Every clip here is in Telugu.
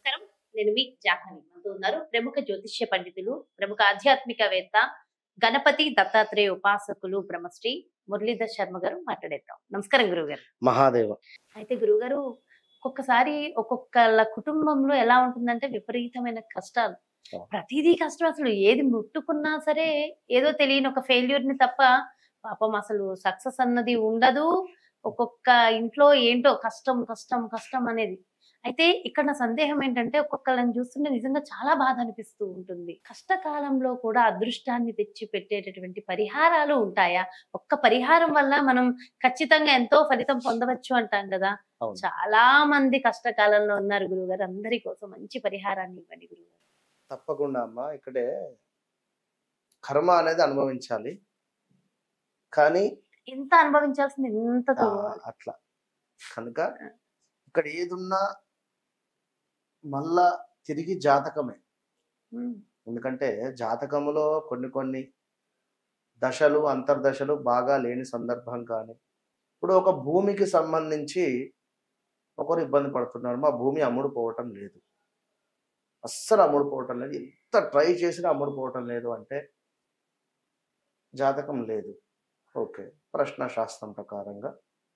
నమస్కారం. నేను మీ జాహ్నవి. మనతో ఉన్నారు ప్రముఖ జ్యోతిష్య పండితులు, ప్రముఖ ఆధ్యాత్మికవేత్త, గణపతి దత్తాత్రేయ ఉపాసకులు బ్రహ్మశ్రీ మురళీధర్ శర్మ గారు మాట్లాడేద్దాం. నమస్కారం గురువుగారు. మహాదేవ. అయితే గురువుగారు, ఒక్కొక్కసారి ఒక్కొక్కళ్ళ కుటుంబంలో ఎలా ఉంటుందంటే విపరీతమైన కష్టాలు. ప్రతిదీ కష్టం. అసలు ఏది ముట్టుకున్నా సరే ఏదో తెలియని ఒక ఫెయిల్యూర్ ని తప్ప పాపం అసలు సక్సెస్ అన్నది ఉండదు. ఒక్కొక్క ఇంట్లో ఏంటో కష్టం కష్టం కష్టం అనేది. అయితే ఇక్కడ నా సందేహం ఏంటంటే, ఒక్కొక్కళ్ళని చూస్తుంటే నిజంగా చాలా బాధ అనిపిస్తూ ఉంటుంది. కష్టకాలంలో కూడా అదృష్టాన్ని తెచ్చి పెట్టేటటువంటి పరిహారాలు ఉంటాయా? ఒక్క పరిహారం వల్ల మనం ఖచ్చితంగా ఎంతో ఫలితం పొందవచ్చు అంటాం కదా. అవును. చాలా మంది కష్టకాలంలో ఉన్నారు గురువుగారు. అందరి కోసం మంచి పరిహారాన్ని ఇవ్వండి గురువుగారు. తప్పకుండా అమ్మా. ఇక్కడే కర్మ అనేది అనుభవించాలి, కానీ ఎంత అనుభవించాల్సింది ఎంత అట్లా కనుక ఇక్కడ ఏదున్నా మళ్ళా తిరిగి జాతకమే. ఎందుకంటే జాతకములో కొన్ని దశలు అంతర్దశలు బాగా లేని సందర్భం, కానీ ఇప్పుడు ఒక భూమికి సంబంధించి ఒకరు ఇబ్బంది పడుతున్నారు, మా భూమి అమ్ముడుపోవటం లేదు, అస్సలు అమ్ముడుపోవటం లేదు, ఎంత ట్రై చేసినా అమ్ముడుపోవటం లేదు అంటే జాతకం లేదు. ఓకే, ప్రశ్న శాస్త్రం ప్రకారంగా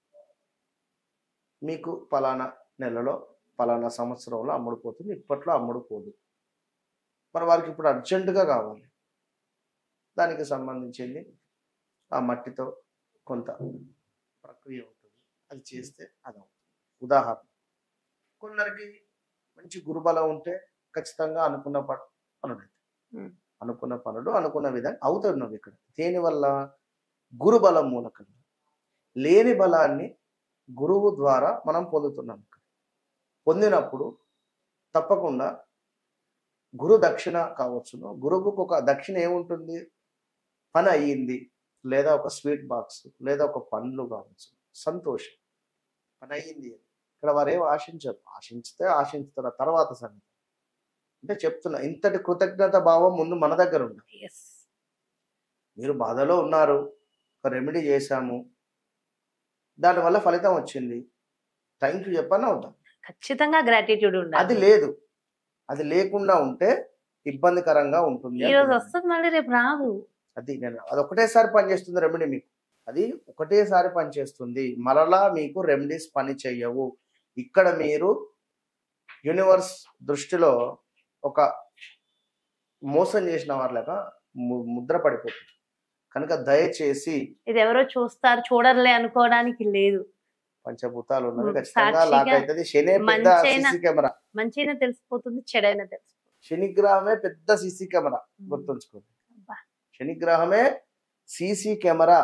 మీకు పలానా నెలలో పలానా సంవత్సరంలో అమ్ముడుపోతుంది, ఇప్పట్లో అమ్ముడుపోదు. మరి వారికి ఇప్పుడు అర్జెంటుగా కావాలి. దానికి సంబంధించింది ఆ మట్టితో కొంత ప్రక్రియ ఉంటుంది, అది చేస్తే అది అవుతుంది. ఉదాహరణ, కొందరికి మంచి గురుబలం ఉంటే ఖచ్చితంగా అనుకున్న పనులు అనుకున్న పనులు అనుకున్న విధంగా అవుతున్నాం. ఇక్కడ దేనివల్ల? గురుబలం మూలకంగా. లేని బలాన్ని గురువు ద్వారా మనం పొందుతున్నాం. పొందినప్పుడు తప్పకుండా గురు దక్షిణ కావచ్చును. గురువుకు ఒక దక్షిణ ఏముంటుంది? పని అయ్యింది, లేదా ఒక స్వీట్ బాక్స్, లేదా ఒక పండ్లు కావచ్చు, సంతోషం. పని అయ్యింది. ఇక్కడ వారు ఏం ఆశించరు. ఆశించుతారు తర్వాత సంగతి. అంటే చెప్తున్నా, ఇంతటి కృతజ్ఞత భావం ముందు మన దగ్గర ఉంది. మీరు బాధలో ఉన్నారు, ఒక రెమెడీ చేశాము, దానివల్ల ఫలితం వచ్చింది, థ్యాంక్ యూ చెప్పని అవుతాం. ఖచ్చితంగా గ్రాటిట్యూడ్ ఉండాలి. అది లేదు. అది లేకుండా ఉంటే ఇబ్బందికరంగా ఉంటుంది. ఈ రోజు వస్తుంది, మళ్ళీ రేపు రాదు. అది ఒకటేసారి పనిచేస్తుంది రెమెడీ. మీకు అది ఒకటేసారి పనిచేస్తుంది, మరలా మీకు రెమెడీస్ పని చెయ్యవు. ఇక్కడ మీరు యూనివర్స్ దృష్టిలో ఒక మోసం చేసిన వాళ్ళగా ముద్ర పడిపోతుంది. కనుక దయచేసి, ఇది ఎవరో చూస్తారు చూడర్లే అనుకోవడానికి లేదు. పంచభూతాలు ఉన్నవి, ఖచ్చితంగా లాక్ అవుతుంది. శని పెద్ద సీసీ కెమెరా. మంచైనా తెలిసిపోతుంది, చెడైనా తెలిసిపోతుంది. శనిగ్రహమే పెద్ద సీసీ కెమెరా, గుర్తుంచుకోండి. శనిగ్రహమే సీసీ కెమెరా.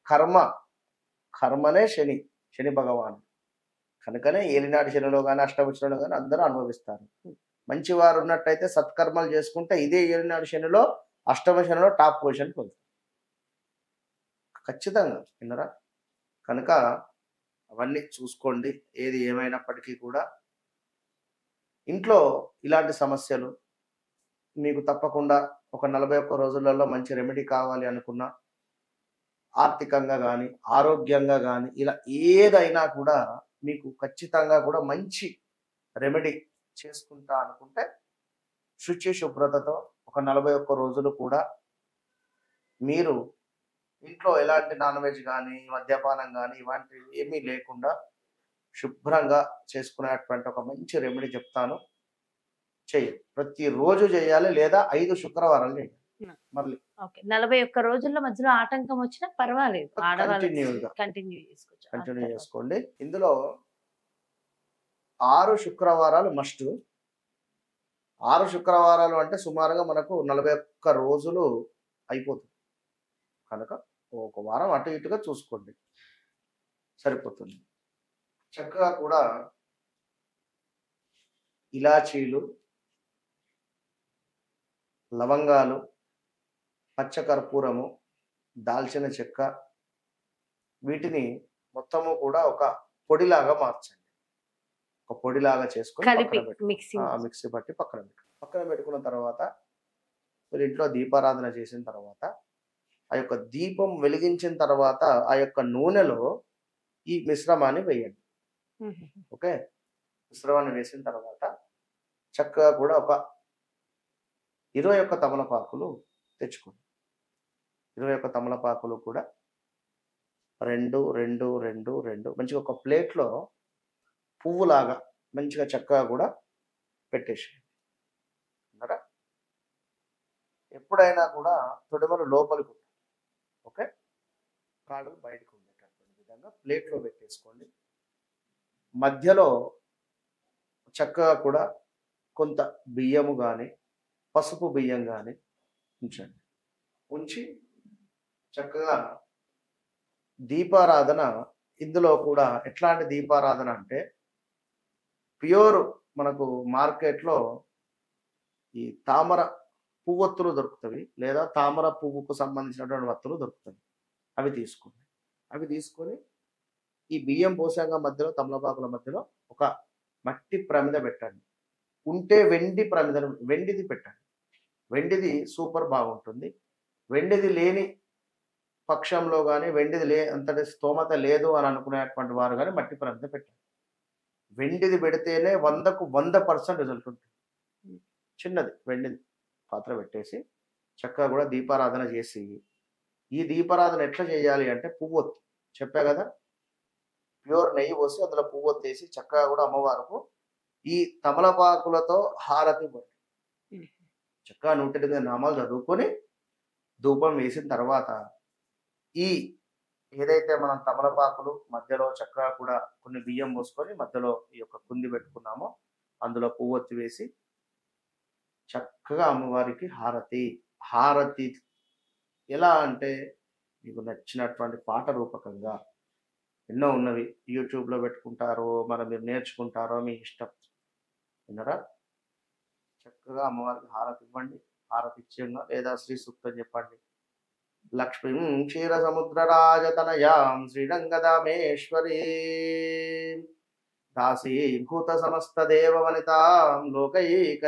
కర్మనే శని భగవాన్. కనుకనే ఏలినాటి శనిలో కానీ అష్టమ శనిలో కానీ అందరూ అనుభవిస్తారు. మంచి వారు ఉన్నట్టయితే సత్కర్మలు చేసుకుంటే ఇదే ఏలినాటి శనిలో అష్టమ శనిలో టాప్ పొజిషన్కి వెళ్తారు ఖచ్చితంగా. విన్నరా? కనుక అవన్నీ చూసుకోండి. ఏది ఏమైనప్పటికీ కూడా ఇంట్లో ఇలాంటి సమస్యలు మీకు తప్పకుండా ఒక 41 రోజులలో మంచి రెమెడీ కావాలి అనుకున్నా, ఆర్థికంగా కానీ ఆరోగ్యంగా కానీ ఇలా ఏదైనా కూడా మీకు ఖచ్చితంగా కూడా మంచి రెమెడీ చేసుకుంటా అనుకుంటే శుచి శుభ్రతతో ఒక 41 రోజులు కూడా మీరు ఇంట్లో ఎలాంటి నాన్ వెజ్ కానీ మద్యపానం కానీ ఇలాంటివి ఏమీ లేకుండా శుభ్రంగా చేసుకునేటువంటి ఒక మంచి రెమెడీ చెప్తాను. చేయండి, ప్రతిరోజు చేయాలి, లేదా 5 శుక్రవారాలు చేయాలి. మళ్ళీ 41 రోజుల మధ్యలో ఆటంకం వచ్చినా పర్వాలేదు, కంటిన్యూ చేసుకోండి. ఇందులో 6 శుక్రవారాలు మస్ట్. 6 శుక్రవారాలు అంటే సుమారుగా మనకు 41 రోజులు అయిపోతుంది. కనుక ఒక వారం అటు ఇటుగా చూసుకోండి, సరిపోతుంది. చక్కగా కూడా ఇలాచీలు, లవంగాలు, పచ్చకర్పూరము, దాల్చిన చెక్క, వీటిని మొత్తము కూడా ఒక పొడిలాగా మార్చండి. ఒక పొడిలాగా చేసుకొని మిక్సీ పట్టి పక్కన పెట్టుకున్న తర్వాత మీరు ఇంట్లో దీపారాధన చేసిన తర్వాత ఆ యొక్క దీపం వెలిగించిన తర్వాత ఆ యొక్క నూనెలో ఈ మిశ్రమాన్ని వేయండి. ఓకే, మిశ్రమాన్ని వేసిన తర్వాత చక్కగా కూడా ఒక 21 తమలపాకులు తెచ్చుకోండి. 21 తమలపాకులు కూడా 2, 2, 2, 2 మంచిగా ఒక ప్లేట్‌లో పువ్వులాగా మంచిగా చక్కగా కూడా పెట్టేసేయండి. విన్నారా? ఎప్పుడైనా కూడా తొడిమలు లోపలికి ఉంటాయి. ఓకే? కాళ్ళు బయటకు ఉండేటటువంటి విధంగా ప్లేట్‌లో పెట్టేసుకోండి. మధ్యలో చక్కగా కూడా కొంత బియ్యము గాని, పసుపు బియ్యం గాని ఉంచండి. ఉంచి చక్కగా దీపారాధన ఇందులో కూడా ఎట్లాంటి దీపారాధన అంటే ప్యూర్ మనకు మార్కెట్‌లో ఈ తామర పువ్వొత్తులు దొరుకుతవి. లేదా తామర పువ్వుకు సంబంధించినటువంటి వత్తులు దొరుకుతవి. అవి తీసుకోండి. అవి తీసుకొని ఈ బియ్యం పోసాంగా మధ్యలో తమలపాకుల మధ్యలో ఒక మట్టి ప్రమిద పెట్టండి. ఉంటే వెండి ప్రమిదను వెండిది పెట్టండి. వెండిది సూపర్ బాగుంటుంది. వెండిది లేని పక్షంలో గాని, వెండిది అంతటి స్తోమత లేదు అని అనుకునేటువంటి వారు గాని మట్టి ప్రమిద పెట్టండి. వెండిది పెడితేనే 100కు 100% రిజల్ట్ ఉంటుంది. చిన్నది వెండిది పాత్ర పెట్టేసి చక్కగా కూడా దీపారాధన చేసి, ఈ దీపారాధన ఎట్లా చేయాలి అంటే పువ్వొత్తు చెప్పా కదా! ప్యూర్ నెయ్యి పోసి అందులో పువ్వొత్తేసి చక్కగా కూడా అమ్మవారుకు ఈ తమలపాకులతో హారతి ఇవ్వండి. చక్కగా 108 నామాలు చదువుకొని ధూపం వేసిన తర్వాత ఈ ఏదైతే మనం తమలపాకులు మధ్యలో చక్కగా కూడా కొన్ని బియ్యం పోసుకొని మధ్యలో ఈ యొక్క కుంది పెట్టుకున్నామో అందులో పువ్వొత్తి వేసి చక్కగా అమ్మవారికి హారతి ఎలా అంటే మీకు నచ్చినటువంటి పాట రూపకంగా ఎన్నో ఉన్నవి. యూట్యూబ్‌లో పెట్టుకుంటారో, మీరు నేర్చుకుంటారో మీ ఇష్టం. విన్నారా? చక్కగా అమ్మవారికి హారతి ఇవ్వండి. హారతి ఇచ్చేయంగా లేదా శ్రీ సూక్తం చెప్పండి. లక్ష్మీం క్షీరసముద్రరాజతనయాం శ్రీరంగదామేశ్వరీం దాసీభూత సమస్త దేవవనితాం లోకైక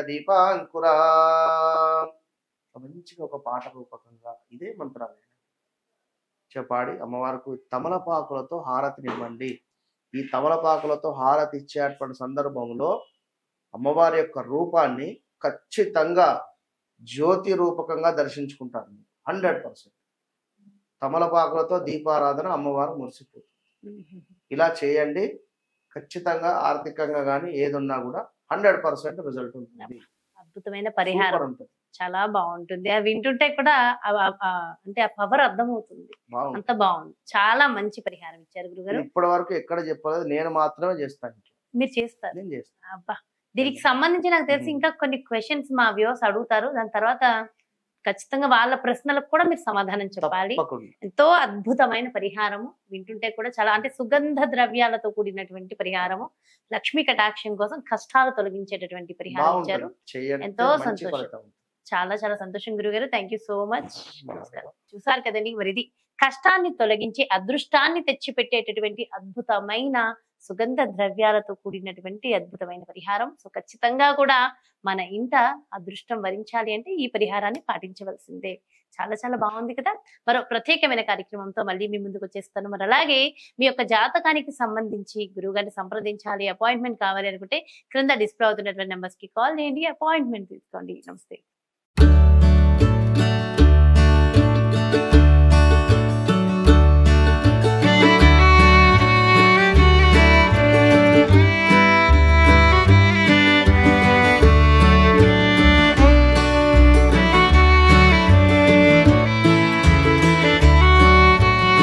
దీపాంకురాం. మంచిగా ఒక పాట రూపకంగా ఇదే మంత్రాలు చెప్పాడి అమ్మవారికి తమలపాకులతో హారతినివ్వండి. ఈ తమలపాకులతో హారతి ఇచ్చేటువంటి సందర్భంలో అమ్మవారి యొక్క రూపాన్ని ఖచ్చితంగా జ్యోతి రూపకంగా దర్శించుకుంటారు. 100% తమలపాకులతో దీపారాధన అమ్మవారు మురిసిపోతుంది. ఇలా చేయండి. ఖచ్చితంగా ఆర్థికంగా కానీ ఏదున్నా కూడా 100% రిజల్ట్ ఉంటుంది. అద్భుతమైన పరిహారం ఉంటుంది. చాలా బాగుంటుంది. అవి వింటుంటే కూడా అంటే ఆ పవర్ అర్థమవుతుంది. అంత బాగుంది. చాలా మంచి పరిహారం ఇచ్చారు గురుగారు. ఇప్పటి వరకు ఎక్కడ చెప్పలేదు, నేను మాత్రమే చేస్తాను. మీరు చేస్తారు? నేను చేస్తాను. అబ్బా, దీనికి సంబంధించి నాకు తెలిసి ఇంకా కొన్ని క్వశ్చన్స్ మా వ్యూవర్స్ అడుగుతారు. దాని తర్వాత ఖచ్చితంగా వాళ్ళ ప్రశ్నలకు కూడా మీరు సమాధానం చెప్పాలి. ఎంతో అద్భుతమైన పరిహారము. వింటుంటే కూడా చాలా అంటే సుగంధ ద్రవ్యాలతో కూడినటువంటి పరిహారము. లక్ష్మీ కటాక్షం కోసం కష్టాలు తొలగించేటటువంటి పరిహారం ఇచ్చారు. ఎంతో సంతోషం. చాలా చాలా సంతోషం గురుగారు. Thank you so much. చూసారు కదండి, మరి ఇది కష్టాన్ని తొలగించి అదృష్టాన్ని తెచ్చిపెట్టేటటువంటి అద్భుతమైన సుగంధ ద్రవ్యాలతో కూడినటువంటి అద్భుతమైన పరిహారం. సో ఖచ్చితంగా కూడా మన ఇంట అదృష్టం వరించాలి అంటే ఈ పరిహారాన్ని పాటించవలసిందే. చాలా చాలా బాగుంది కదా. మరో ప్రత్యేకమైన కార్యక్రమంతో మళ్ళీ మీ ముందుకు వచ్చేస్తాను. మరి అలాగే మీ యొక్క జాతకానికి సంబంధించి గురువుగారిని సంప్రదించాలి, అపాయింట్మెంట్ కావాలి అనుకుంటే క్రింద డిస్ప్లే అవుతున్నటువంటి నెంబర్స్ కి కాల్ చేయండి, అపాయింట్మెంట్ తీసుకోండి. నమస్తే.